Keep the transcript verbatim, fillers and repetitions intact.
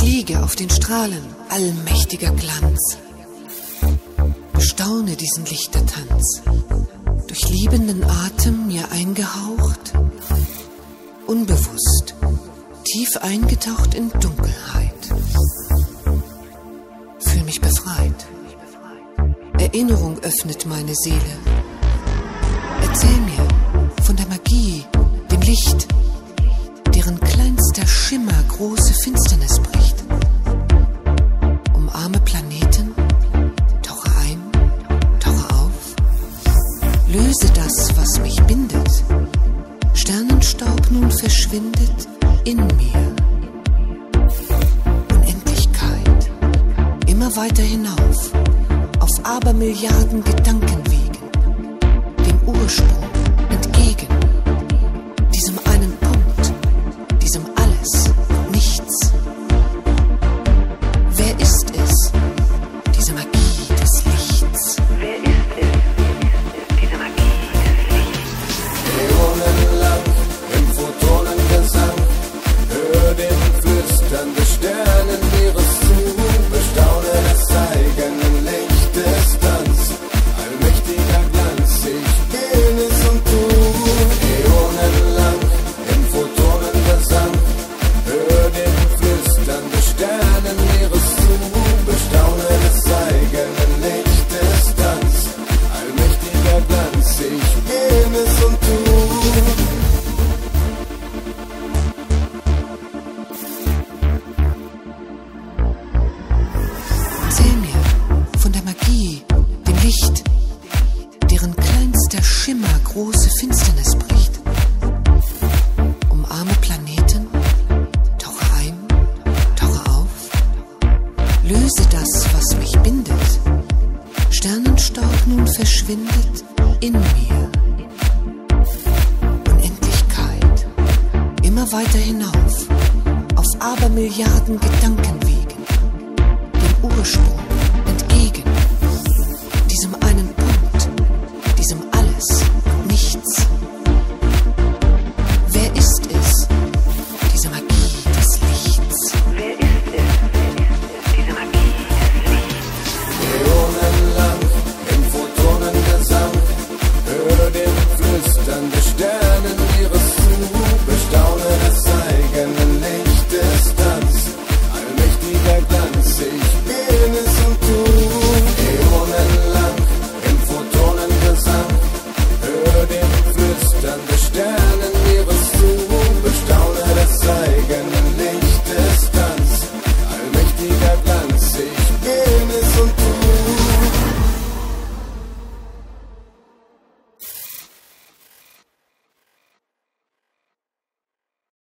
Liege auf den Strahlen allmächtiger Glanz. Bestaune diesen Lichtertanz, durch liebenden Atem mir eingehaucht, unbewusst, tief eingetaucht in Dunkelheit. Fühl mich befreit. Erinnerung öffnet meine Seele. Erzähl mir von der Magie, dem Licht, deren kleinster Schimmer große Finsternis bricht. Umarme Planeten, tauche ein, tauche auf, löse das, was mich bindet. Sternenstaub nun verschwindet in mir. Unendlichkeit, immer weiter hinauf, auf Abermilliarden Gedankenwegen, dem Ursprung entgegen, diesem einen Punkt, diesem Alles und Nichts. Wer ist es, diese Magie des Lichts? Wer ist es, diese Magie des Lichts? Äonenlang im Photonengesang, hör dem Flüstern des Sternenmeeres zu, bestaune des eigenen Lichtes Tanz, allmächtiger Glanz, ich bin es und du. Äonenlang im Photonengesang, hör dem Flüstern des Sternenmeeres zu, bestaune des eigenen Lichtes Tanz, allmächtiger Glanz, ich bin es und du. Erzähl mir von der Magie, dem Licht, deren kleinster Schimmer große Finsternis bricht. Umarme Planeten, tauche ein, tauche auf, löse das, was mich bindet. Sternenstaub nun verschwindet in mir. Unendlichkeit, immer weiter hinauf, auf Abermilliarden Gedankenwegen, dem Ursprung entgegen, diesem einen